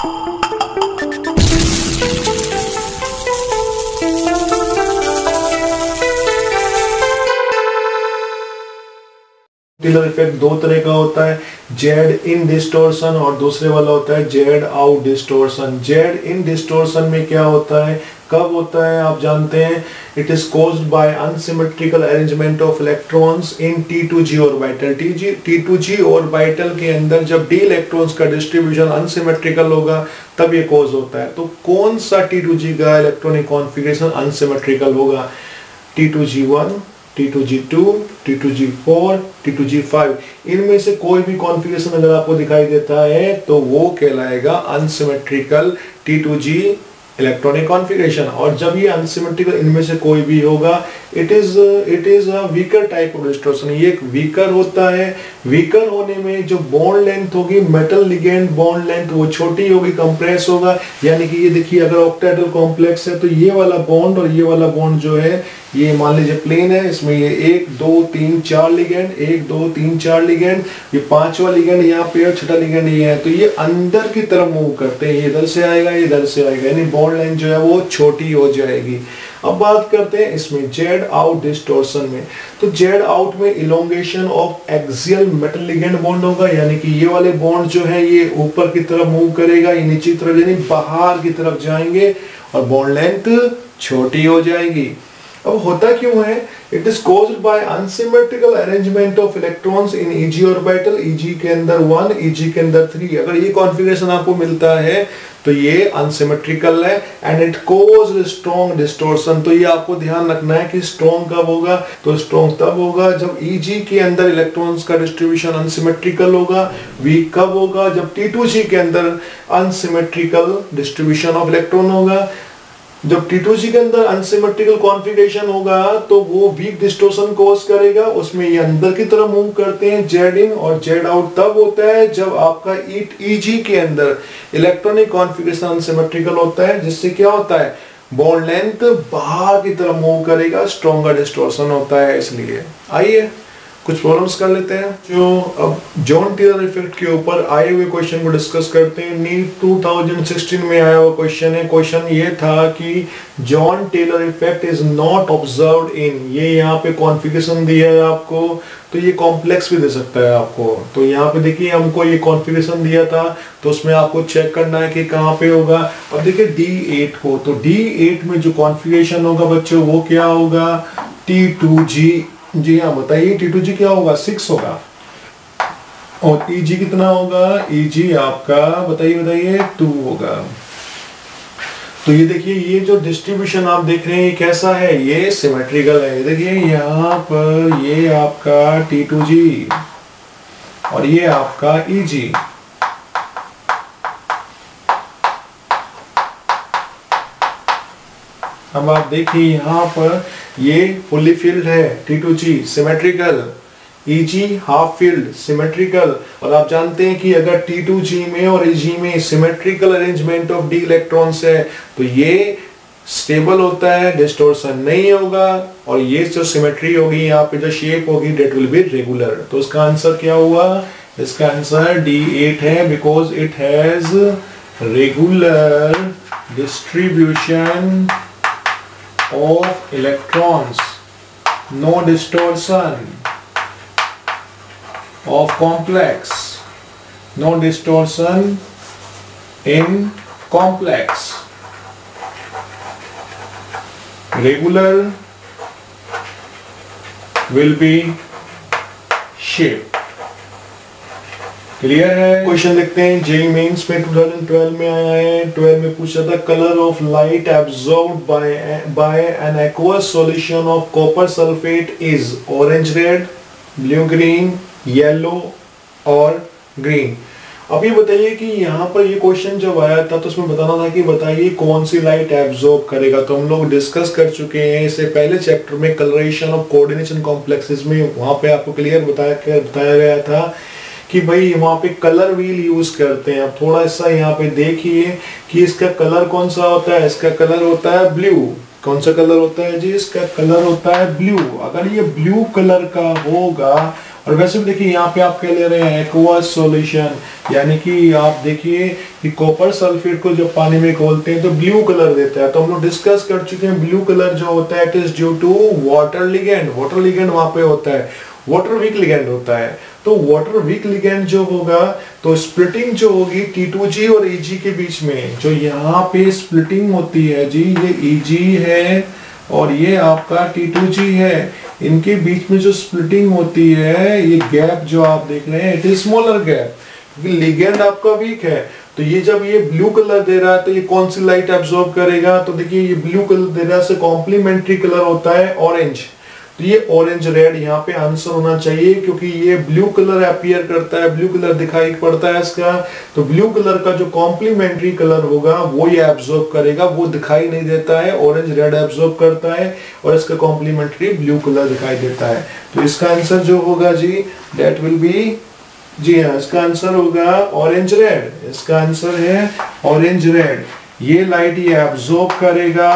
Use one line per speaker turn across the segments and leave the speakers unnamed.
Taylor effect दो तरह का होता है, जेड इन डिस्टॉर्शन और दूसरे वाला होता है Z out distortion. Z in distortion में क्या होता है, कब होता है आप जानते हैं, it is caused by unsymmetrical arrangement of electrons in T2G orbital. T2G orbital के अंदर जब डी इलेक्ट्रॉन्स का डिस्ट्रीब्यूशन अनसिमेट्रिकल होगा तब ये कॉज होता है। तो कौन सा T2G का इलेक्ट्रॉनिक कॉन्फ़िगरेशन अनसिमेट्रिकल होगा, T2G1, T2G2, T2G4, T2G5, इनमें से कोई भी कॉन्फ़िगरेशन अगर आपको दिखाई देता है तो वो कहलाएगा अनसिमेट्रिकल T2G इलेक्ट्रॉनिक कॉन्फ़िगरेशन। और जब ये अनसिमेट्रिकल इनमें से कोई भी होगा, it is a weaker type of distortion. ये एक वीकर होता है। वीकर होने में जो बॉन्ड लेंथ होगी, मेटल लिगेंड बॉन्ड लेंथ, वो छोटी होगी, कंप्रेस होगा। यानी कि ये देखिए, अगर ऑक्टेहेड्रल कॉम्प्लेक्स है तो ये वाला बॉन्ड और ये वाला बॉन्ड जो है, ये मान लीजिए प्लेन है, इसमें ये 1 2 3 4 लिगेंड, 1 2 3 4 लिगेंड, ये पांचवा लिगेंड यहाँ पे और छठा लिगेंड ये है। तो ये अंदर की तरफ मूव करते हैं, ये इधर से आएगा, ये इधर से आएगा, यानी बॉन्ड लेंथ जो है वो छोटी हो जाएगी। अब बात करते हैं इसमें जेड आउट डिस्टॉर्शन में। तो जेड आउट में elongation of axial metal ligand bond होगा, यानी कि ये वाले बॉन्ड जो है ये ऊपर की तरफ मूव करेगा, ये नीचे की तरफ यानी बाहर की तरफ जाएंगे और बॉन्ड लेंथ छोटी हो जाएगी। अब होता क्यों है, it is caused by unsymmetrical arrangement of electrons in Eg orbital, Eg के अंदर 1, Eg के अंदर 3। अगर ये कॉन्फ़िगरेशन आपको मिलता है तो ये अनसिमेट्रिकल है and it cause strong distortion. तो ये आपको ध्यान रखना है कि स्ट्रॉन्ग कब होगा, तो स्ट्रॉन्ग तब होगा जब Eg के अंदर इलेक्ट्रॉन्स का डिस्ट्रीब्यूशन अनसिमेट्रिकल होगा। वीक कब होगा, जब T2G के अंदर अनसिमेट्रिकल डिस्ट्रीब्यूशन ऑफ इलेक्ट्रॉन होगा। जब T2G के अंदर अनसिमेट्रिकल कॉन्फ़िगरेशन होगा तो वो वीक डिस्टॉर्शन कॉज करेगा, उसमें ये अंदर की तरफ मूव करते हैं। जेड इन और जेड आउट तब होता है जब आपका Eg के अंदर इलेक्ट्रॉनिक कॉन्फ़िगरेशन अनसिमेट्रिकल होता है, जिससे क्या होता है, बॉन्ड लेंथ बाहर की तरफ मूव करेगा, स्ट्रॉन्गर डिस्टॉर्शन होता है। इसलिए आइए कुछ प्रॉब्लम्स कर लेते हैं जो अब जॉन टेलर इफेक्ट के ऊपर आए हुए क्वेश्चन को डिस्कस करते हैं। नीट 2016 में आया हुआ क्वेश्चन है। क्वेश्चन ये था कि Jahn Teller effect is not observed in, ये यहाँ पे कॉन्फ़िगरेशन दिया है आपको, तो ये कॉम्प्लेक्स भी दे सकता है आपको। तो यहाँ पे देखिए हमको ये कॉन्फ़िगरेशन दिया था, तो उसमें आपको चेक करना है कि कहाँ पे होगा। अब देखिए D8 को, तो D8 में जो कॉन्फ़िगरेशन होगा बच्चों वो क्या होगा, T2G। जी हाँ बताइए, T2G क्या होगा, 6 होगा। और Eg कितना होगा, Eg आपका बताइए 2 होगा। तो ये देखिए, ये जो डिस्ट्रीब्यूशन आप देख रहे हैं ये कैसा है, ये सिमेट्रिकल है। देखिए यहाँ पर ये आपका T2G और ये आपका Eg। अब आप देखिए यहाँ पर ये फुली फील्ड है, T2G symmetrical, Eg half filled symmetrical. और आप जानते हैं कि अगर T2G में और Eg में symmetrical arrangement of D electrons है तो ये स्टेबल होता है, डिस्टॉर्शन नहीं होगा। और ये जो सिमेट्री होगी, यहाँ पे जो शेप होगी, डेट विल बी रेगुलर। तो इसका आंसर क्या हुआ, इसका आंसर D8 है, because it has regular distribution of electrons, no distortion of complex, no distortion in complex, regular will be shape। Clear है। क्वेश्चन देखते हैं, जेईई मेंस में 2012 में आया है। 12 में पूछा था colour of light absorbed by an aqueous solution of copper sulphate is orange red, blue green, yellow और ग्रीन। अब ये बताइए कि यहाँ पर ये क्वेश्चन जब आया था तो उसमें बताना था कि बताइए कौन सी लाइट एब्जॉर्ब करेगा। तो हम लोग डिस्कस कर चुके हैं इससे पहले चैप्टर में, कलरेशन ऑफ कोऑर्डिनेशन कॉम्प्लेक्सेस में। वहां पे आपको क्लियर बताया गया था कि भाई वहाँ पे कलर व्हील यूज करते हैं। अब थोड़ा सा यहाँ पे देखिए कि इसका कलर कौन सा होता है, इसका कलर होता है ब्लू। कौन सा कलर होता है जी, इसका कलर होता है ब्लू। अगर ये ब्लू कलर का होगा और वैसे भी देखिए यहाँ पे आप क्या ले रहे हैं, एक्वस सॉल्यूशन, यानी कि आप देखिए कि कॉपर सल्फेट को जब पानी में घोलते हैं तो ब्लू कलर देता है। तो हम लोग डिस्कस कर चुके हैं ब्लू कलर जो होता है it is due to water ligand. Water ligand वहां पे होता है, वाटर वीक लिगेंड होता है। तो वाटर वीक लिगेंड जो होगा तो स्प्लिटिंग जो होगी T2G और Eg के बीच में, जो यहाँ पे स्प्लिटिंग होती है जी, ये Eg है और ये आपका T2G है, इनके बीच में जो स्प्लिटिंग होती है, ये गैप जो आप देख रहे हैं इट इज स्मॉलर गैप, क्योंकि लिगेंड आपका वीक है। तो ये जब ये ब्लू कलर दे रहा है तो ये कौन सी लाइट एब्जॉर्ब करेगा, तो देखिए ये ब्लू कलर दे रहा है, से कॉम्प्लीमेंट्री कलर होता है ऑरेंज। तो ये ऑरेंज रेड यहाँ पे आंसर होना चाहिए, क्योंकि ये ब्लू कलर अपीयर करता है, ब्लू कलर दिखाई पड़ता है इसका। तो ब्लू कलर का जो कॉम्प्लीमेंट्री कलर होगा वो ये एब्जॉर्ब करेगा, वो दिखाई नहीं देता है, ऑरेंज रेड एब्जॉर्ब करता है और इसका कॉम्प्लीमेंट्री ब्लू कलर दिखाई देता है। तो इसका आंसर जो होगा जी दैट विल बी, जी हाँ, इसका आंसर होगा ऑरेंज रेड। इसका आंसर है ऑरेंज रेड। ये लाइट ये एब्जॉर्ब करेगा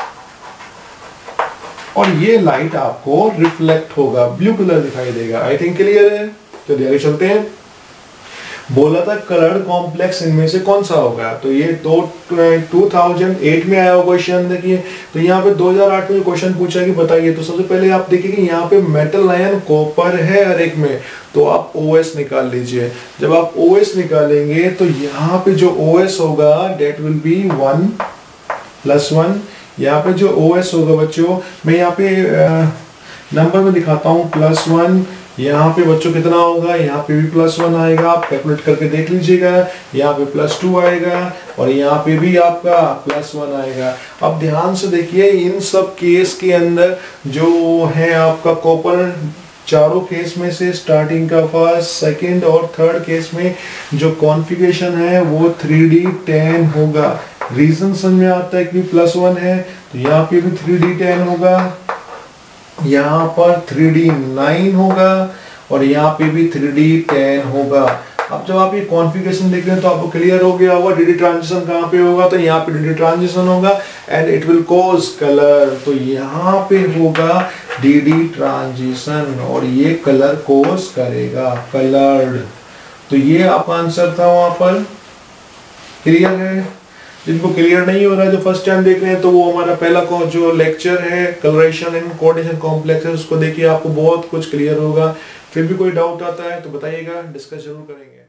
और ये लाइट आपको रिफ्लेक्ट होगा, ब्लू कलर दिखाई देगा। आई थिंक क्लियर है। तो आगे चलते हैं। बोला था कलर्ड कॉम्प्लेक्स इनमें से कौन सा होगा, तो ये 2008 में आया हुआ क्वेश्चन। देखिए तो यहाँ पे 2008 में क्वेश्चन पूछा कि बताइए। तो सबसे पहले आप देखिए कि यहाँ पे मेटल आयन कॉपर है हर एक में, तो आप OS निकाल लीजिए। जब आप OS निकालेंगे तो यहाँ पे जो OS होगा डेट विल बी 1+1। यहाँ पे जो OS होगा बच्चों, मैं यहाँ पे नंबर में दिखाता हूँ, +1। यहाँ पे बच्चों कितना होगा, यहाँ पे भी +1 आएगा, आप कैलकुलेट करके देख लीजिएगा। यहाँ पे +2 आएगा और यहाँ पे भी आपका +1 आएगा। अब ध्यान से देखिए इन सब केस के अंदर जो है आपका कॉपर, चारों केस में से स्टार्टिंग का फर्स्ट, सेकंड और थर्ड केस में जो कॉन्फ़िगरेशन है वो 3D10 होगा। रीजन समझ में आता है कि +1 है, तो यहाँ पे भी 3D10 होगा, यहाँ पर 3D9 होगा और यहाँ पे भी 3D10 होगा। अब जब आप ये कॉन्फ़िगरेशन देख रहे हैं तो आपको क्लियर हो गया होगा DD ट्रांजिशन कहाँ पे होगा, तो यहाँ पे DD ट्रांजिशन होगा and it will cause colour. तो यहाँ पे होगा DD ट्रांजिशन और ये कलर कॉज करेगा, कलर्ड। तो ये आपका आंसर था वहां पर। क्लियर है। जिनको क्लियर नहीं हो रहा है, जो फर्स्ट टाइम देख रहे हैं, तो वो हमारा पहला जो लेक्चर है कलरेशन एंड कोऑर्डिनेशन कॉम्प्लेक्स है, उसको देखिए, आपको बहुत कुछ क्लियर होगा। फिर भी कोई डाउट आता है तो बताइएगा, डिस्कस जरूर करेंगे।